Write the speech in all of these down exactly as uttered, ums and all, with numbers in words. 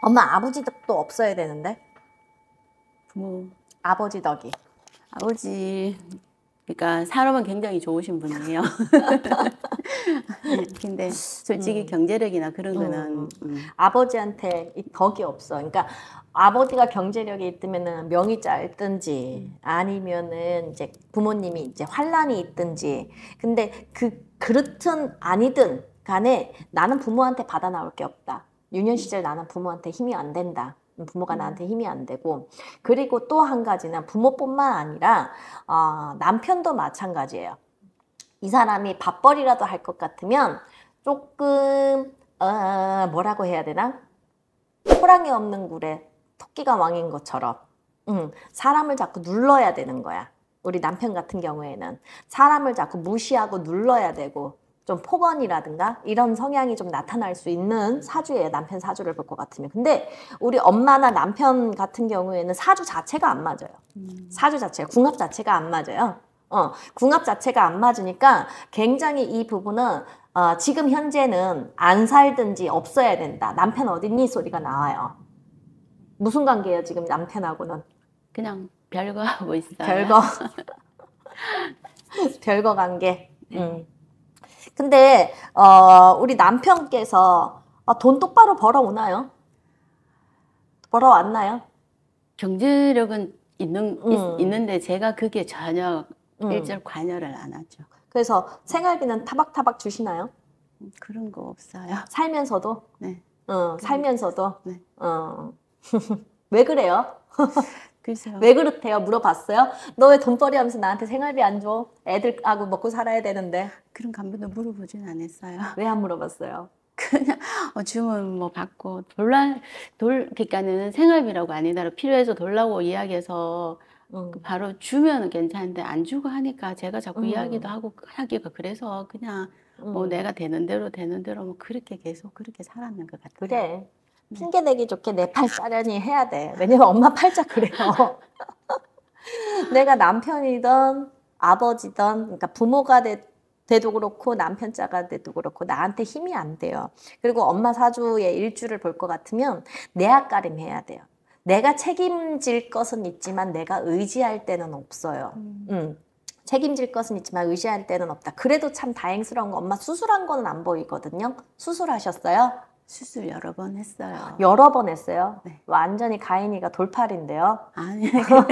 엄마 아버지 덕도 없어야 되는데. 부모. 아버지 덕이. 아버지, 그러니까 사람은 굉장히 좋으신 분이에요. 근데 솔직히 음. 경제력이나 그런 거는 음. 음. 아버지한테 이 덕이 없어. 그러니까 아버지가 경제력이 있으면은 명이 짧든지 음. 아니면은 이제 부모님이 이제 환란이 있든지. 근데 그 그렇든 아니든 간에 나는 부모한테 받아 나올 게 없다. 유년 시절 나는 부모한테 힘이 안 된다. 부모가 나한테 힘이 안 되고. 그리고 또 한 가지는 부모뿐만 아니라 어, 남편도 마찬가지예요. 이 사람이 밥벌이라도 할 것 같으면 조금 어, 뭐라고 해야 되나? 호랑이 없는 굴에 토끼가 왕인 것처럼 음, 사람을 자꾸 눌러야 되는 거야. 우리 남편 같은 경우에는 사람을 자꾸 무시하고 눌러야 되고 좀 폭언이라든가 이런 성향이 좀 나타날 수 있는 사주예요. 남편 사주를 볼 것 같으면. 근데 우리 엄마나 남편 같은 경우에는 사주 자체가 안 맞아요. 음. 사주 자체가, 궁합 자체가 안 맞아요. 어, 궁합 자체가 안 맞으니까 굉장히 이 부분은 어, 지금 현재는 안 살든지 없어야 된다. 남편 어딨니? 소리가 나와요. 무슨 관계예요, 지금 남편하고는? 그냥 별거 하고 있어요. 별거. 별거 관계. 네. 음. 근데 어, 우리 남편께서 어, 돈 똑바로 벌어오나요? 벌어왔나요? 경제력은 있는, 음. 있, 있는데 제가 그게 전혀 음. 일절 관여를 안 하죠. 그래서 생활비는 타박타박 주시나요? 그런 거 없어요. 살면서도? 네. 어, 살면서도? 네. 어. 왜 그래요? 글쎄요. 왜 그렇대요? 물어봤어요? 너 왜 돈벌이 하면서 나한테 생활비 안 줘? 애들하고 먹고 살아야 되는데. 그런 간부도 물어보진 않았어요. 왜 안 물어봤어요? 그냥 어, 주문 뭐 받고 돌라 돌 그러니까는 생활비라고 아니더라도 필요해서 돌라고 이야기해서 음. 바로 주면은 괜찮은데 안 주고 하니까 제가 자꾸 음. 이야기도 하고 하기가 그래서 그냥 뭐 음. 내가 되는 대로 되는 대로 뭐 그렇게 계속 그렇게 살았는 것 같아요. 그래. 네. 핑계 대기 좋게 내 팔 짜려니 해야 돼. 왜냐면 엄마 팔자 그래요. 내가 남편이든 아버지든 그러니까 부모가 돼, 돼도 그렇고 남편 자가 돼도 그렇고 나한테 힘이 안 돼요. 그리고 엄마 사주의 일주를 볼 것 같으면 내 앞가림 해야 돼요. 내가 책임질 것은 있지만 내가 의지할 때는 없어요. 음. 음. 책임질 것은 있지만 의지할 때는 없다. 그래도 참 다행스러운 거 엄마 수술한 거는 안 보이거든요. 수술하셨어요? 수술 여러 번 했어요. 여러 번 했어요? 네. 완전히 가인이가 돌팔인데요. 아니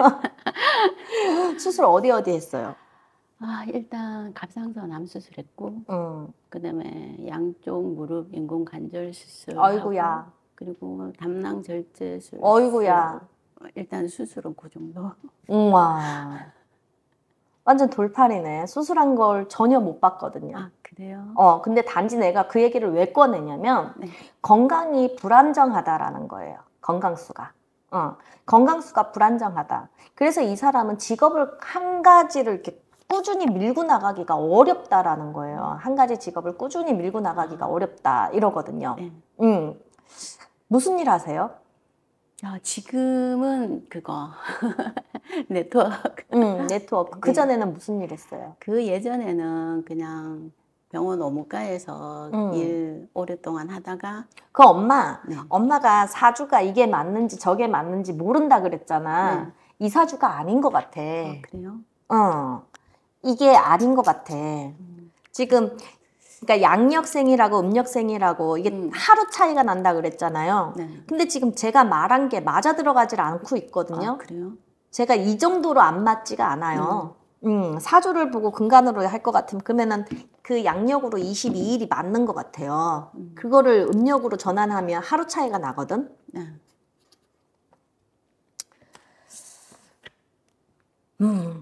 수술 어디 어디 했어요? 아 일단 갑상선 암 수술했고 음. 그다음에 양쪽 무릎 인공 관절 수술. 아이고야. 그리고 담낭 절제 수술. 어이구야. 일단 수술은 그 정도. 우와. 완전 돌팔이네. 수술한 걸 전혀 못 봤거든요. 아 그래요? 어, 근데 단지 내가 그 얘기를 왜 꺼내냐면 네. 건강이 불안정하다라는 거예요. 건강수가. 어, 건강수가 불안정하다. 그래서 이 사람은 직업을 한 가지를 이렇게 꾸준히 밀고 나가기가 어렵다라는 거예요. 한 가지 직업을 꾸준히 밀고 나가기가 어렵다 이러거든요. 네. 음. 무슨 일 하세요? 아, 지금은 그거 네트워크. 음, 네트워크. 그 네. 전에는 무슨 일 했어요? 그 예전에는 그냥 병원 업무과에서 음. 일 오랫동안 하다가 그 엄마, 네. 엄마가 사주가 이게 맞는지 저게 맞는지 모른다 그랬잖아. 네. 이 사주가 아닌 것 같아. 아, 그래요? 어, 이게 아닌 것 같아. 음. 지금 그러니까 양력생이라고 음력생이라고 이게 음. 하루 차이가 난다 그랬잖아요. 네. 근데 지금 제가 말한 게 맞아 들어가질 않고 있거든요. 아, 그래요? 제가 이 정도로 안 맞지가 않아요. 음, 사주를 보고 근간으로 할 것 같으면 그러면은 그 양력으로 이십이 일이 맞는 것 같아요. 음. 그거를 음력으로 전환하면 하루 차이가 나거든. 네. 음.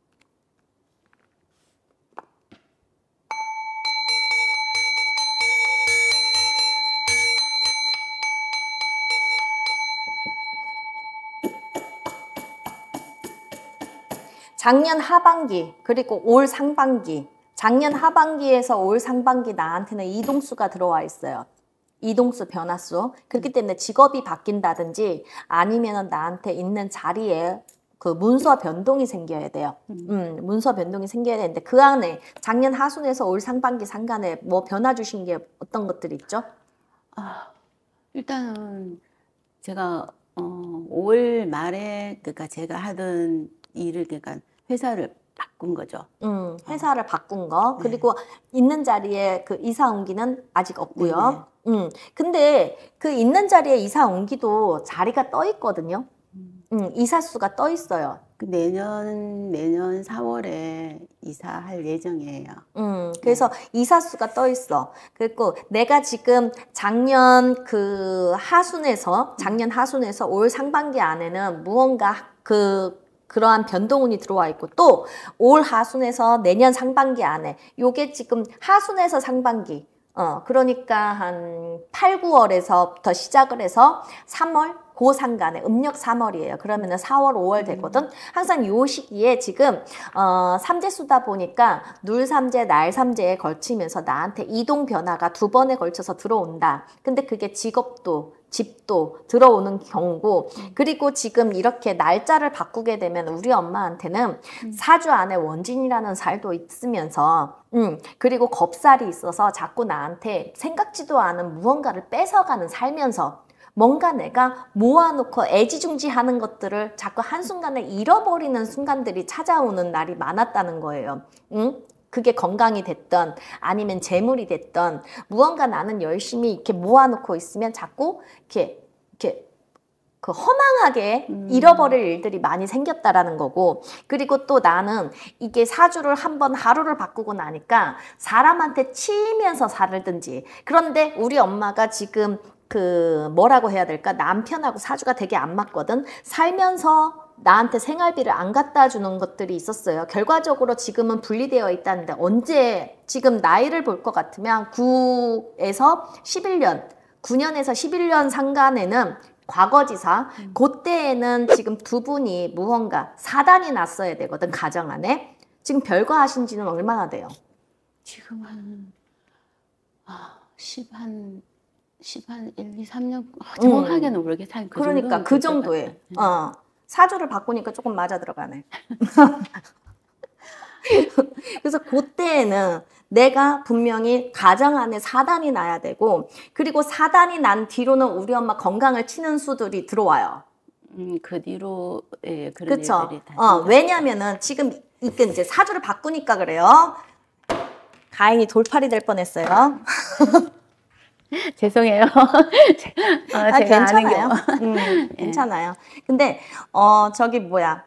작년 하반기 그리고 올 상반기, 작년 하반기에서 올 상반기 나한테는 이동수가 들어와 있어요. 이동수, 변화수. 그렇기 때문에 직업이 바뀐다든지 아니면 나한테 있는 자리에 그 문서 변동이 생겨야 돼요. 음, 문서 변동이 생겨야 되는데 그 안에 작년 하순에서 올 상반기 상간에 뭐 변화 주신 게 어떤 것들이 있죠? 아, 일단은 제가 어, 오월 말에 그러니까 제가 하던 일을 그러니까 회사를 바꾼 거죠. 음, 회사를 바꾼 거. 그리고 있는 자리에 그 이사 옮기는 아직 없고요. 음, 근데 그 있는 자리에 이사 옮기도 자리가 떠 있거든요. 음, 이사수가 떠 있어요. 그 내년 내년 사월에 이사할 예정이에요. 음, 그래서 이사수가 떠 있어. 그리고 내가 지금 작년 그 하순에서, 작년 하순에서 올 상반기 안에는 무언가 그, 그러한 변동운이 들어와 있고, 또 올 하순에서 내년 상반기 안에, 요게 지금 하순에서 상반기, 어, 그러니까 한 팔, 구월에서부터 시작을 해서 삼월, 그 상간에 음력 삼월이에요. 그러면은 사월, 오월 되거든. 항상 요 시기에 지금 어 삼재수다 보니까 눌삼재, 날삼재에 걸치면서 나한테 이동 변화가 두 번에 걸쳐서 들어온다. 근데 그게 직업도 집도 들어오는 경우고, 그리고 지금 이렇게 날짜를 바꾸게 되면 우리 엄마한테는 사주 안에 원진이라는 살도 있으면서 음, 그리고 겁살이 있어서 자꾸 나한테 생각지도 않은 무언가를 뺏어가는, 살면서 뭔가 내가 모아놓고 애지중지하는 것들을 자꾸 한순간에 잃어버리는 순간들이 찾아오는 날이 많았다는 거예요. 응? 그게 건강이 됐던 아니면 재물이 됐던, 무언가 나는 열심히 이렇게 모아놓고 있으면 자꾸 이렇게 이렇게 그 허망하게 음. 잃어버릴 일들이 많이 생겼다라는 거고, 그리고 또 나는 이게 사주를 한번 하루를 바꾸고 나니까 사람한테 치이면서 살든지, 그런데 우리 엄마가 지금 그 뭐라고 해야 될까, 남편하고 사주가 되게 안 맞거든. 살면서 나한테 생활비를 안 갖다 주는 것들이 있었어요. 결과적으로 지금은 분리되어 있다는데, 언제 지금 나이를 볼 것 같으면 구에서 십일 년, 구 년에서 십일 년 상간에는 과거지사, 음. 그때에는 지금 두 분이 무언가 사단이 났어야 되거든, 가정 안에. 지금 별거하신 지는 얼마나 돼요? 지금 한 아, 십 한 십 한 일, 이, 삼 년 정확하게는 음. 모르겠어요. 그 그러니까 그 정도에 어, 사주를 바꾸니까 조금 맞아 들어가네. 그래서 그때에는 내가 분명히 가정 안에 사단이 나야 되고, 그리고 사단이 난 뒤로는 우리 엄마 건강을 치는 수들이 들어와요. 음, 그 뒤로 예, 그런 그쵸? 일들이 다 어, 왜냐면은 지금 이때 이제 사주를 바꾸니까 그래요. 다행히 돌팔이 될 뻔했어요. 죄송해요. 어, 아, 제가 괜찮아요. 음, 예. 괜찮아요. 근데 어 저기 뭐야,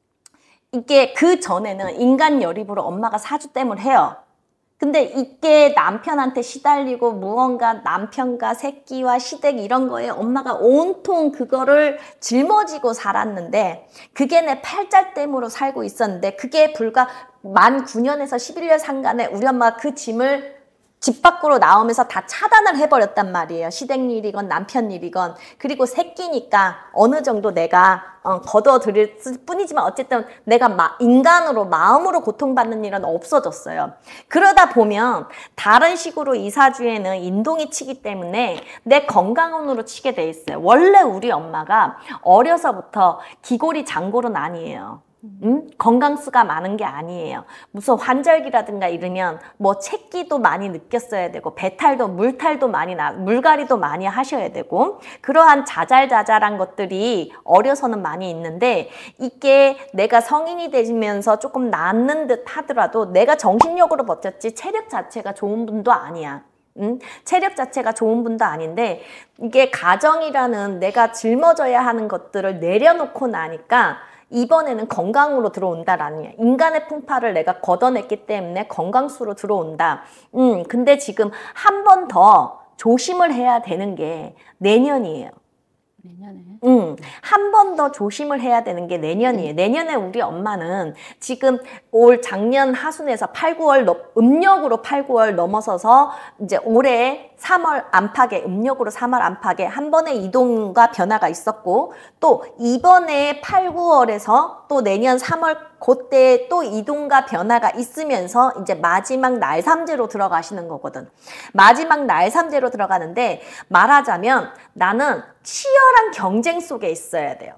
이게 그 전에는 인간 열입으로 엄마가 사주 때문에 해요. 근데 이게 남편한테 시달리고 무언가 남편과 새끼와 시댁 이런 거에 엄마가 온통 그거를 짊어지고 살았는데, 그게 내 팔자땜으로 살고 있었는데, 그게 불과 만 구 년에서 십일 년 상간에 우리 엄마가 그 짐을 집 밖으로 나오면서 다 차단을 해버렸단 말이에요. 시댁 일이건 남편 일이건. 그리고 새끼니까 어느 정도 내가 어, 걷어들일 뿐이지만 어쨌든 내가 마, 인간으로 마음으로 고통받는 일은 없어졌어요. 그러다 보면 다른 식으로 이 사주에는 인동이 치기 때문에 내 건강운으로 치게 돼 있어요. 원래 우리 엄마가 어려서부터 기골이 장골은 아니에요. 음? 건강수가 많은 게 아니에요. 무슨 환절기라든가 이러면 뭐 채기도 많이 느꼈어야 되고, 배탈도 물탈도 많이 나, 물갈이도 많이 하셔야 되고, 그러한 자잘자잘한 것들이 어려서는 많이 있는데, 이게 내가 성인이 되면서 조금 낫는 듯 하더라도 내가 정신력으로 버텼지 체력 자체가 좋은 분도 아니야. 음? 체력 자체가 좋은 분도 아닌데, 이게 가정이라는 내가 짊어져야 하는 것들을 내려놓고 나니까 이번에는 건강으로 들어온다라는, 인간의 풍파를 내가 걷어냈기 때문에 건강수로 들어온다. 음, 근데 지금 한 번 더 조심을 해야 되는 게 내년이에요. 내년에? 음, 한 번 더 조심을 해야 되는 게 내년이에요. 내년에 우리 엄마는 지금 올 작년 하순에서 팔, 구월, 음력으로 팔, 구월 넘어서서 이제 올해 삼월 안팎에, 음력으로 삼월 안팎에 한 번의 이동과 변화가 있었고, 또 이번에 팔, 구월에서 또 내년 삼월 그때 또 이동과 변화가 있으면서 이제 마지막 날삼재로 들어가시는 거거든. 마지막 날삼재로 들어가는데, 말하자면 나는 치열한 경쟁 속에 있어야 돼요.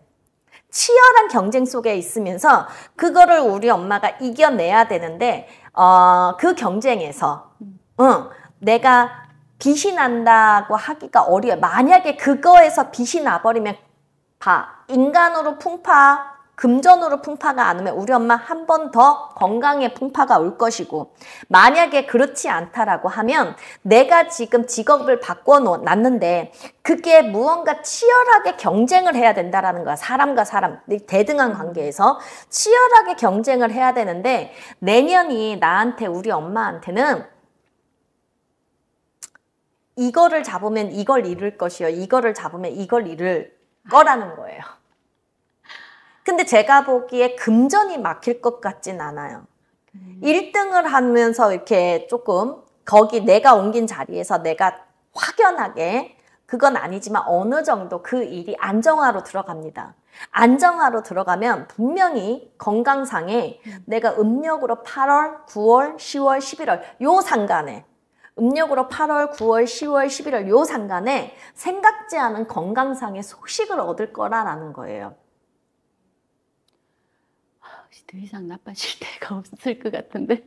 치열한 경쟁 속에 있으면서 그거를 우리 엄마가 이겨내야 되는데, 어, 그 경쟁에서 응, 내가 빚이 난다고 하기가 어려워요. 만약에 그거에서 빚이 나버리면 봐. 인간으로 풍파, 금전으로 풍파가 안 오면 우리 엄마 한 번 더 건강에 풍파가 올 것이고, 만약에 그렇지 않다라고 하면 내가 지금 직업을 바꿔놨는데 그게 무언가 치열하게 경쟁을 해야 된다라는 거야. 사람과 사람, 대등한 관계에서 치열하게 경쟁을 해야 되는데 내년이 나한테, 우리 엄마한테는 이거를 잡으면 이걸 이룰 것이요, 이거를 잡으면 이걸 이룰 거라는 거예요. 근데 제가 보기에 금전이 막힐 것 같진 않아요. 음. 일 등을 하면서 이렇게 조금 거기 내가 옮긴 자리에서 내가 확연하게, 그건 아니지만 어느 정도 그 일이 안정화로 들어갑니다. 안정화로 들어가면 분명히 건강상에 음. 내가 음력으로 팔월, 구월, 시월, 십일월 요 상간에, 음력으로 팔월, 구월, 시월, 십일월 요 상간에 생각지 않은 건강상의 소식을 얻을 거라는 거예요. 더 이상 나빠질 때가 없을 것 같은데.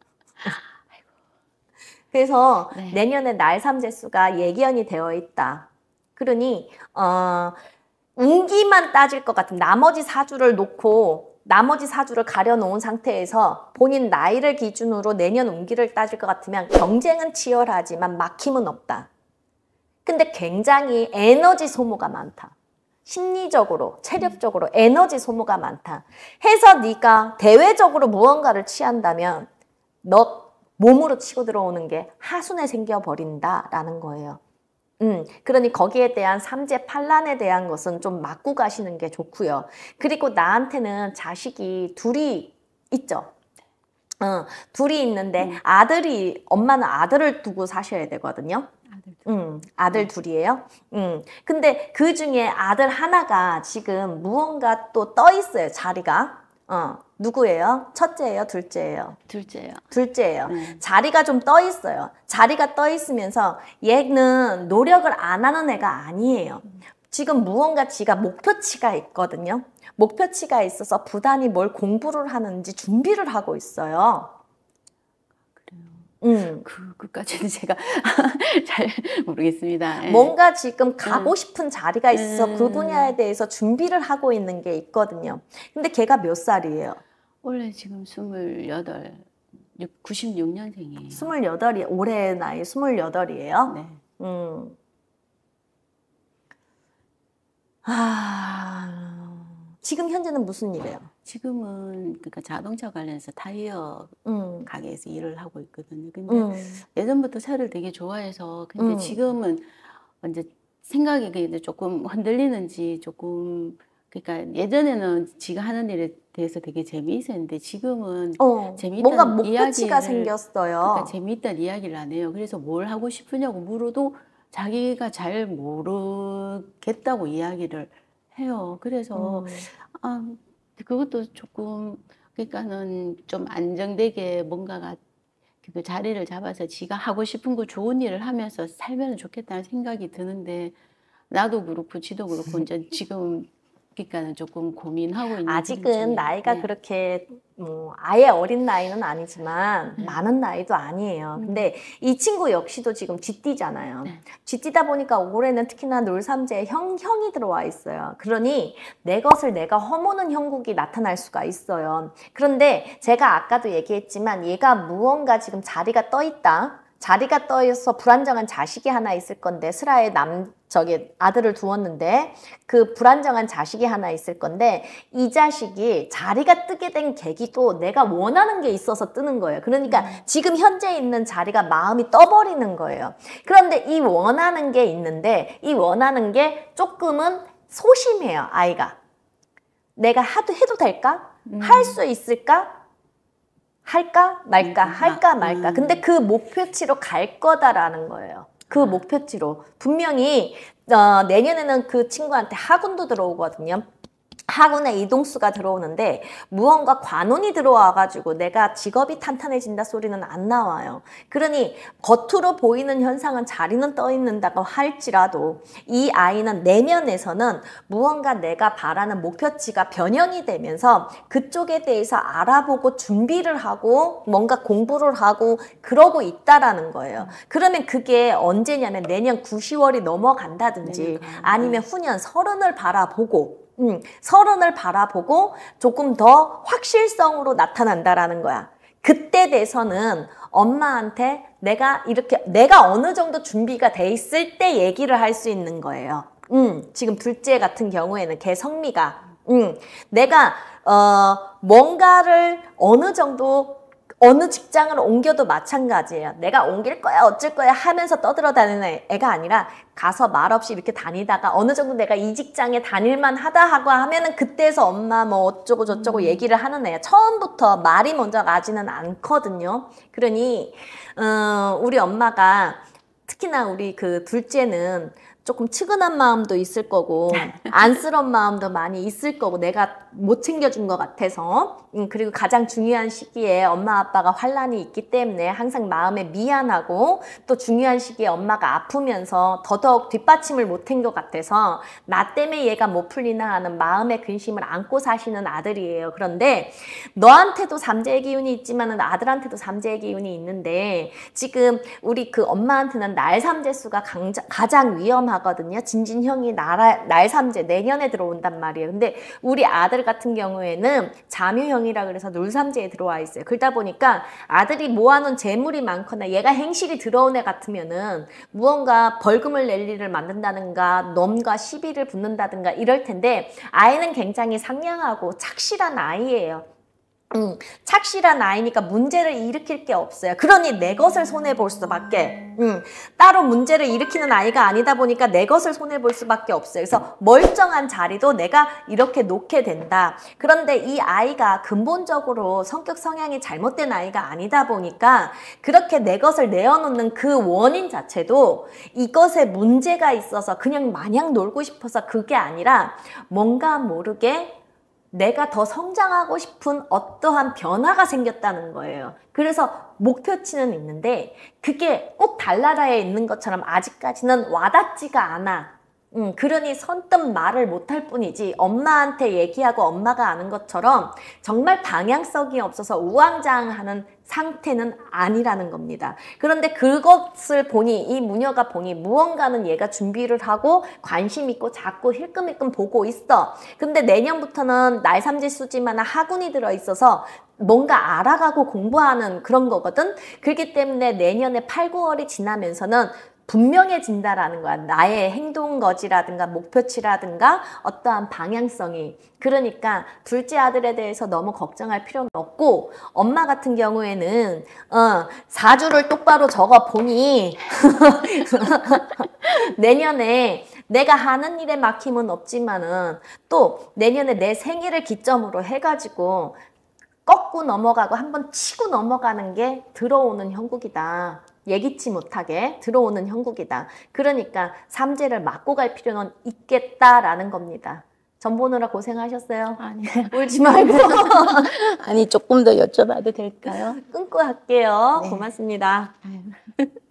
그래서 네. 내년에 날삼재수가 예견이 되어 있다. 그러니 어, 운기만 따질 것 같은, 나머지 사주를 놓고 나머지 사주를 가려놓은 상태에서 본인 나이를 기준으로 내년 운기를 따질 것 같으면 경쟁은 치열하지만 막힘은 없다. 근데 굉장히 에너지 소모가 많다. 심리적으로, 체력적으로 에너지 소모가 많다. 해서 네가 대외적으로 무언가를 취한다면 너 몸으로 치고 들어오는 게 하순에 생겨버린다라는 거예요. 음, 그러니 거기에 대한 삼재 판란에 대한 것은 좀 맞고 가시는 게 좋고요. 그리고 나한테는 자식이 둘이 있죠. 어, 둘이 있는데 음. 아들이, 엄마는 아들을 두고 사셔야 되거든요. 아들, 음, 아들 음. 둘이에요. 음, 근데 그 중에 아들 하나가 지금 무언가 또 떠 있어요, 자리가. 어, 누구예요? 첫째예요? 둘째예요? 둘째요. 둘째예요. 네. 자리가 좀 떠 있어요. 자리가 떠 있으면서 얘는 노력을 안 하는 애가 아니에요. 지금 무언가 지가 목표치가 있거든요. 목표치가 있어서 부단히 뭘 공부를 하는지 준비를 하고 있어요. 그래요. 음. 그, 그까지는 제가 잘 모르겠습니다. 예. 뭔가 지금 가고 음. 싶은 자리가 있어서 음. 그 분야에 대해서 준비를 하고 있는 게 있거든요. 근데 걔가 몇 살이에요? 원래 지금 스물여덟, 구십육 년생이에요. 스물여덟이, 올해 나이 스물여덟이에요? 네. 음. 아, 지금 현재는 무슨 일이에요? 지금은 그러니까 자동차 관련해서 타이어 음. 가게에서 일을 하고 있거든요. 근데 음. 예전부터 차를 되게 좋아해서, 근데 음. 지금은 이제 생각이 이제 조금 흔들리는지 조금, 그러니까 예전에는 지가 하는 일에 대해서 되게 재미있었는데 지금은 어, 재미있다는 뭔가 목표치가 이야기를, 생겼어요. 그러니까 재미있다는 이야기를 안 해요. 그래서 뭘 하고 싶으냐고 물어도 자기가 잘 모르겠다고 이야기를 해요. 그래서 음. 아, 그것도 조금, 그러니까는 좀 안정되게 뭔가가 그 자리를 잡아서 지가 하고 싶은 거 좋은 일을 하면서 살면 좋겠다는 생각이 드는데, 나도 그렇고 지도 그렇고 이제 지금 그러니까는 조금 고민하고 있는 아직은 나이가 네. 그렇게 뭐 아예 어린 나이는 아니지만 네. 많은 나이도 아니에요. 음. 근데 이 친구 역시도 지금 쥐띠잖아요. 네. 쥐띠다 보니까 올해는 특히나 놀삼재에 형, 형이 들어와 있어요. 그러니 내 것을 내가 허무는 형국이 나타날 수가 있어요. 그런데 제가 아까도 얘기했지만 얘가 무언가 지금 자리가 떠 있다. 자리가 떠 있어서 불안정한 자식이 하나 있을 건데, 슬하에 남 저기 아들을 두었는데 그 불안정한 자식이 하나 있을 건데, 이 자식이 자리가 뜨게 된 계기도 내가 원하는 게 있어서 뜨는 거예요. 그러니까 음. 지금 현재 있는 자리가 마음이 떠버리는 거예요. 그런데 이 원하는 게 있는데 이 원하는 게 조금은 소심해요, 아이가. 내가 하도 해도 될까? 음. 할 수 있을까? 할까 말까, 할까 말까. 근데 그 목표치로 갈 거다라는 거예요. 그 목표치로. 분명히 어, 내년에는 그 친구한테 학원도 들어오거든요. 학원에 이동수가 들어오는데 무언가 관운이 들어와가지고 내가 직업이 탄탄해진다 소리는 안 나와요. 그러니 겉으로 보이는 현상은 자리는 떠 있는다고 할지라도 이 아이는 내면에서는 무언가 내가 바라는 목표치가 변형이 되면서 그쪽에 대해서 알아보고 준비를 하고 뭔가 공부를 하고 그러고 있다라는 거예요. 그러면 그게 언제냐면 내년 구, 시월이 넘어간다든지 아니면 후년 서른을 바라보고 음, 서른을 바라보고 조금 더 확실성으로 나타난다라는 거야. 그때 돼서는 엄마한테 내가 이렇게 내가 어느 정도 준비가 돼 있을 때 얘기를 할 수 있는 거예요. 음, 지금 둘째 같은 경우에는 걔 성미가 음, 내가 어, 뭔가를 어느 정도 어느 직장을 옮겨도 마찬가지예요. 내가 옮길 거야 어쩔 거야 하면서 떠들어다니는 애가 아니라 가서 말없이 이렇게 다니다가 어느 정도 내가 이 직장에 다닐만 하다 하고 하면은 그때서 엄마 뭐 어쩌고 저쩌고 음. 얘기를 하는 애야. 처음부터 말이 먼저 나지는 않거든요. 그러니 어, 우리 엄마가 특히나 우리 그 둘째는 조금 측은한 마음도 있을 거고 안쓰러운 마음도 많이 있을 거고 내가 못 챙겨준 것 같아서 음, 그리고 가장 중요한 시기에 엄마 아빠가 환란이 있기 때문에 항상 마음에 미안하고 또 중요한 시기에 엄마가 아프면서 더더욱 뒷받침을 못한 것 같아서 나 때문에 얘가 못 풀리나 하는 마음의 근심을 안고 사시는 아들이에요. 그런데 너한테도 삼재의 기운이 있지만 아들한테도 삼재의 기운이 있는데 지금 우리 그 엄마한테는 날삼재수가 가장 위험하고 하거든요. 진진형이 날, 날삼재 내년에 들어온단 말이에요. 근데 우리 아들 같은 경우에는 잠유형이라 그래서 놀삼재에 들어와 있어요. 그러다 보니까 아들이 모아놓은 재물이 많거나 얘가 행실이 들어온 애 같으면은 무언가 벌금을 낼 일을 만든다든가 넘과 시비를 붙는다든가 이럴 텐데 아이는 굉장히 상냥하고 착실한 아이예요. 음, 착실한 아이니까 문제를 일으킬 게 없어요. 그러니 내 것을 손해볼 수밖에 음, 따로 문제를 일으키는 아이가 아니다 보니까 내 것을 손해볼 수밖에 없어요. 그래서 멀쩡한 자리도 내가 이렇게 놓게 된다. 그런데 이 아이가 근본적으로 성격 성향이 잘못된 아이가 아니다 보니까 그렇게 내 것을 내어놓는 그 원인 자체도 이것에 문제가 있어서 그냥 마냥 놀고 싶어서 그게 아니라 뭔가 모르게 내가 더 성장하고 싶은 어떠한 변화가 생겼다는 거예요. 그래서 목표치는 있는데 그게 꼭 달나라에 있는 것처럼 아직까지는 와닿지가 않아. 음, 그러니 선뜻 말을 못할 뿐이지 엄마한테 얘기하고 엄마가 아는 것처럼 정말 방향성이 없어서 우왕좌왕하는 상태는 아니라는 겁니다. 그런데 그것을 보니 이 무녀가 보니 무언가는 얘가 준비를 하고 관심 있고 자꾸 힐끔힐끔 보고 있어. 근데 내년부터는 날삼재수지만 학운이 들어있어서 뭔가 알아가고 공부하는 그런 거거든. 그렇기 때문에 내년에 팔, 구월이 지나면서는 분명해진다라는 거야. 나의 행동거지라든가 목표치라든가 어떠한 방향성이. 그러니까 둘째 아들에 대해서 너무 걱정할 필요는 없고 엄마 같은 경우에는 어, 사주를 똑바로 적어 보니 내년에 내가 하는 일에 막힘은 없지만은 또 내년에 내 생일을 기점으로 해가지고 꺾고 넘어가고 한번 치고 넘어가는 게 들어오는 형국이다. 예기치 못하게 들어오는 형국이다. 그러니까 삼재를 맞고 갈 필요는 있겠다라는 겁니다. 전 보느라 고생하셨어요. 아니, 울지 말고. 아니 조금 더 여쭤봐도 될까요? 끊고 할게요. 네. 고맙습니다. 아유.